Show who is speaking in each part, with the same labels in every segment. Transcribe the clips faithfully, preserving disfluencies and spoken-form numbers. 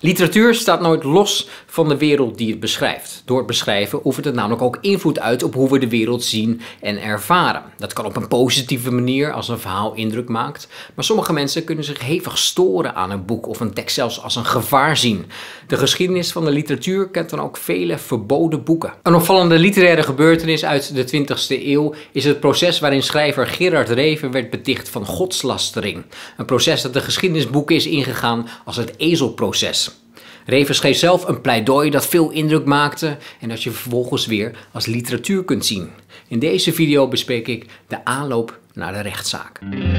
Speaker 1: Literatuur staat nooit los van de wereld die het beschrijft. Door het beschrijven oefent het namelijk ook invloed uit op hoe we de wereld zien en ervaren. Dat kan op een positieve manier als een verhaal indruk maakt, maar sommige mensen kunnen zich hevig storen aan een boek of een tekst zelfs als een gevaar zien. De geschiedenis van de literatuur kent dan ook vele verboden boeken. Een opvallende literaire gebeurtenis uit de twintigste eeuw is het proces waarin schrijver Gerard Reven werd beticht van godslastering. Een proces dat de geschiedenisboeken is ingegaan als het ezelproces. Reven schreef zelf een pleidooi dat veel indruk maakte en dat je vervolgens weer als literatuur kunt zien. In deze video bespreek ik de aanloop naar de rechtszaak.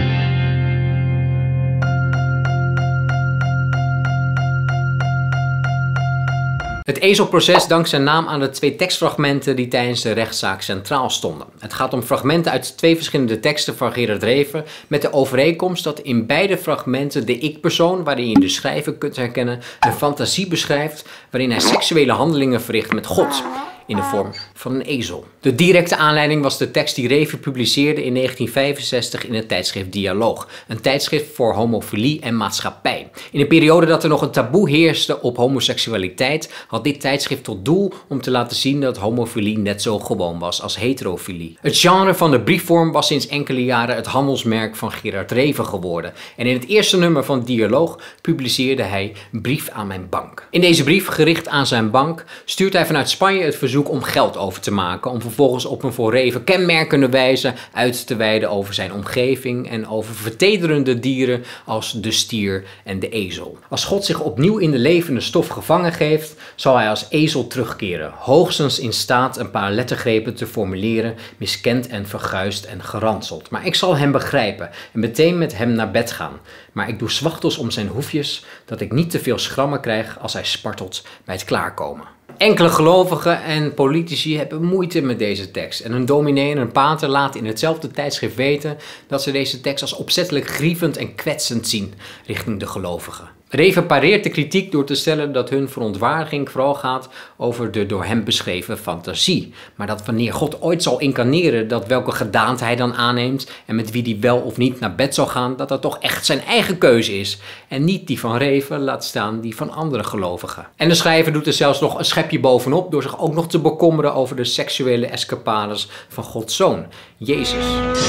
Speaker 1: Het ezelproces dankt zijn naam aan de twee tekstfragmenten die tijdens de rechtszaak centraal stonden. Het gaat om fragmenten uit twee verschillende teksten van Gerard Reven met de overeenkomst dat in beide fragmenten de ik-persoon, waarin je de schrijver kunt herkennen, een fantasie beschrijft waarin hij seksuele handelingen verricht met God in de vorm van een ezel. De directe aanleiding was de tekst die Reven publiceerde in negentien vijfenzestig in het tijdschrift Dialoog, een tijdschrift voor homofilie en maatschappij. In een periode dat er nog een taboe heerste op homoseksualiteit, had dit tijdschrift tot doel om te laten zien dat homofilie net zo gewoon was als heterofilie. Het genre van de briefvorm was sinds enkele jaren het handelsmerk van Gerard Reven geworden. En in het eerste nummer van Dialoog publiceerde hij Brief aan mijn bank. In deze brief, gericht aan zijn bank, stuurt hij vanuit Spanje het verzoek om geld over te maken, om vervolgens op een voor Reven kenmerkende wijze uit te wijden over zijn omgeving en over vertederende dieren als de stier en de ezel. Als God zich opnieuw in de levende stof gevangen geeft, zal hij als ezel terugkeren, hoogstens in staat een paar lettergrepen te formuleren, miskend en verguisd en geranseld. Maar ik zal hem begrijpen en meteen met hem naar bed gaan. Maar ik doe zwachtels om zijn hoefjes, dat ik niet te veel schrammen krijg als hij spartelt bij het klaarkomen. Enkele gelovigen en politici hebben moeite met deze tekst en een dominee en een pater laten in hetzelfde tijdschrift weten dat ze deze tekst als opzettelijk grievend en kwetsend zien richting de gelovigen. Reven pareert de kritiek door te stellen dat hun verontwaardiging vooral gaat over de door hem beschreven fantasie. Maar dat wanneer God ooit zal incarneren, dat welke gedaante hij dan aanneemt en met wie hij wel of niet naar bed zal gaan, dat dat toch echt zijn eigen keuze is. En niet die van Reven, laat staan die van andere gelovigen. En de schrijver doet er zelfs nog een schepje bovenop door zich ook nog te bekommeren over de seksuele escapades van Gods Zoon, Jezus.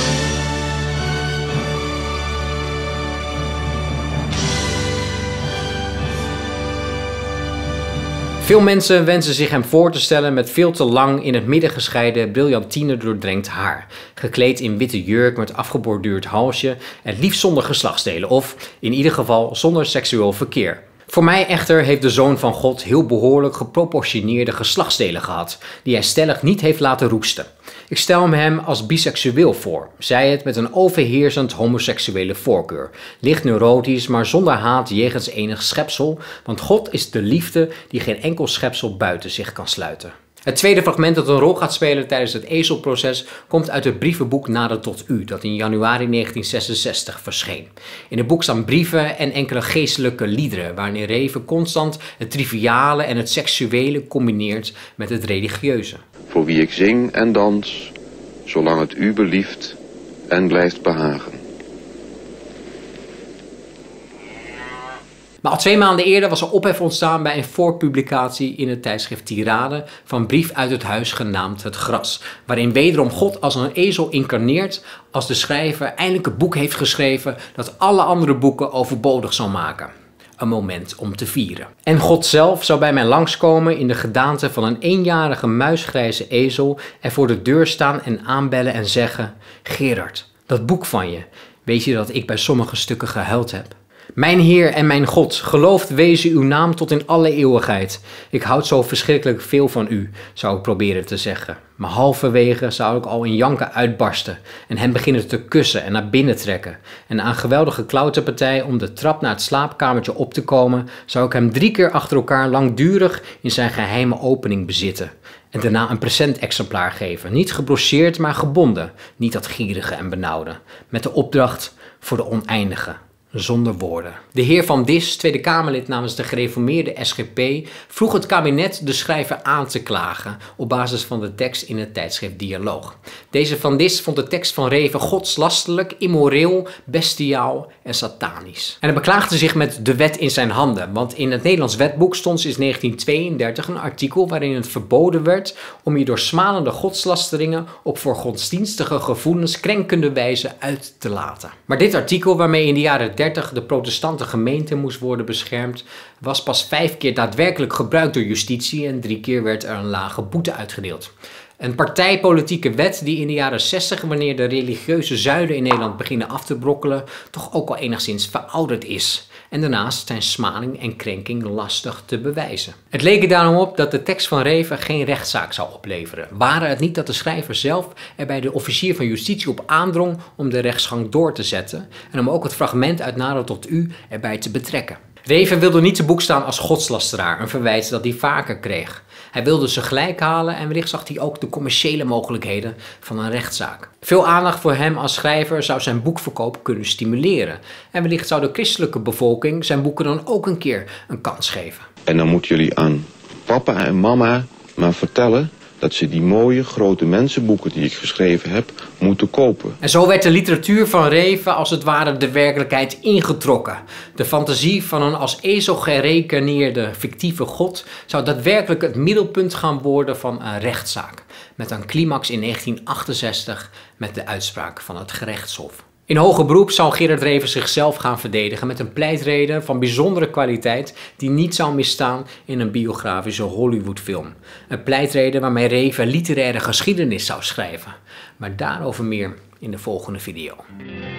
Speaker 1: Veel mensen wensen zich hem voor te stellen met veel te lang in het midden gescheiden brilliantine doordrenkt haar. Gekleed in witte jurk met afgeborduurd halsje en liefst zonder geslachtsdelen of in ieder geval zonder seksueel verkeer. Voor mij echter heeft de Zoon van God heel behoorlijk geproportioneerde geslachtsdelen gehad, die hij stellig niet heeft laten roesten. Ik stel me hem als biseksueel voor, zij het met een overheersend homoseksuele voorkeur. Licht neurotisch, maar zonder haat jegens enig schepsel, want God is de liefde die geen enkel schepsel buiten zich kan sluiten. Het tweede fragment dat een rol gaat spelen tijdens het ezelproces komt uit het brievenboek Nader tot u, dat in januari negentien zesenzestig verscheen. In het boek staan brieven en enkele geestelijke liederen, waarin Reven constant het triviale en het seksuele combineert met het religieuze.
Speaker 2: Voor wie ik zing en dans, zolang het u belieft en blijft behagen.
Speaker 1: Maar al twee maanden eerder was er ophef ontstaan bij een voorpublicatie in het tijdschrift Tirade van Brief uit het Huis genaamd Het Gras, waarin wederom God als een ezel incarneert als de schrijver eindelijk een boek heeft geschreven dat alle andere boeken overbodig zal maken. Een moment om te vieren. En God zelf zou bij mij langskomen in de gedaante van een eenjarige muisgrijze ezel en voor de deur staan en aanbellen en zeggen: Gerard, dat boek van je, weet je dat ik bij sommige stukken gehuild heb? Mijn Heer en mijn God, geloofd wezen uw naam tot in alle eeuwigheid. Ik houd zo verschrikkelijk veel van u, zou ik proberen te zeggen. Maar halverwege zou ik al in janken uitbarsten en hem beginnen te kussen en naar binnen trekken. En na een geweldige klauterpartij om de trap naar het slaapkamertje op te komen, zou ik hem drie keer achter elkaar langdurig in zijn geheime opening bezitten. En daarna een presentexemplaar geven, niet gebrocheerd maar gebonden, niet dat gierige en benauwde. Met de opdracht voor de oneindige. zonder woorden. De heer Van Dis, Tweede Kamerlid namens de gereformeerde S G P, vroeg het kabinet de schrijver aan te klagen op basis van de tekst in het tijdschrift Dialoog. Deze Van Dis vond de tekst van Reven godslastelijk, immoreel, bestiaal en satanisch. En hij beklaagde zich met de wet in zijn handen, want in het Nederlands wetboek stond sinds negentien tweeëndertig een artikel waarin het verboden werd om je door smalende godslasteringen op voor godsdienstige gevoelens krenkende wijze uit te laten. Maar dit artikel, waarmee in de jaren dertig de protestante gemeente moest worden beschermd, was pas vijf keer daadwerkelijk gebruikt door justitie en drie keer werd er een lage boete uitgedeeld. Een partijpolitieke wet die in de jaren zestig, wanneer de religieuze zuiden in Nederland beginnen af te brokkelen, toch ook al enigszins verouderd is. En daarnaast zijn smaling en krenking lastig te bewijzen. Het leek er daarom op dat de tekst van Reven geen rechtszaak zou opleveren. Waren het niet dat de schrijver zelf er bij de officier van justitie op aandrong om de rechtsgang door te zetten en om ook het fragment uit Nader tot U erbij te betrekken. Reven wilde niet te boek staan als godslasteraar, een verwijt dat hij vaker kreeg. Hij wilde ze gelijk halen en wellicht zag hij ook de commerciële mogelijkheden van een rechtszaak. Veel aandacht voor hem als schrijver zou zijn boekverkoop kunnen stimuleren. En wellicht zou de christelijke bevolking zijn boeken dan ook een keer een kans geven.
Speaker 2: En dan moeten jullie aan papa en mama maar vertellen dat ze die mooie grote mensenboeken die ik geschreven heb, moeten kopen.
Speaker 1: En zo werd de literatuur van Reven als het ware de werkelijkheid ingetrokken. De fantasie van een als ezel gerekeneerde fictieve god zou daadwerkelijk het middelpunt gaan worden van een rechtszaak. Met een climax in negentien achtenzestig met de uitspraak van het gerechtshof. In hoger beroep zou Gerard Reven zichzelf gaan verdedigen met een pleitrede van bijzondere kwaliteit die niet zou misstaan in een biografische Hollywoodfilm. Een pleitrede waarmee Reven literaire geschiedenis zou schrijven. Maar daarover meer in de volgende video.